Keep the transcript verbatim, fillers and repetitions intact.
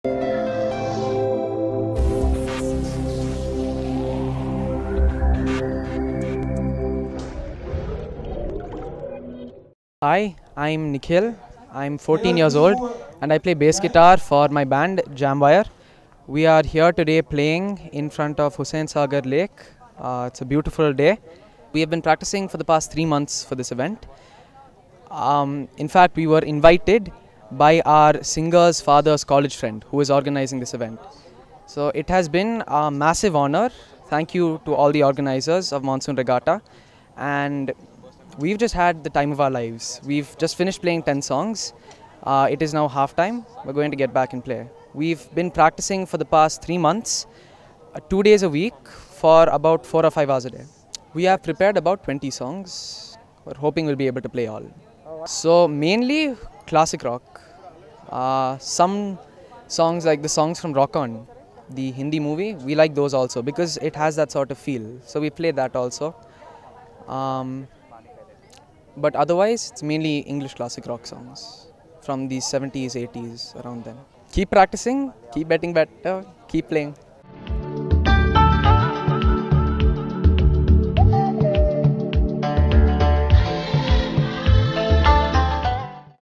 Hi, I'm Nikhil. I'm fourteen years old and I play bass guitar for my band Jamwire. We are here today playing in front of Hussain Sagar Lake. Uh, it's a beautiful day. We have been practicing for the past three months for this event. Um, in fact, we were invited by our singer's father's college friend who is organizing this event. So it has been a massive honor. Thank you to all the organizers of Monsoon Regatta. And we've just had the time of our lives. We've just finished playing ten songs. Uh, it is now halftime. We're going to get back and play. We've been practicing for the past three months, uh, two days a week for about four or five hours a day. We have prepared about twenty songs. We're hoping we'll be able to play all. So mainly classic rock. Uh, some songs like the songs from Rock On, the Hindi movie, we like those also because it has that sort of feel. So we play that also. Um, But otherwise, it's mainly English classic rock songs from the seventies, eighties, around then. Keep practicing, keep getting better, keep playing.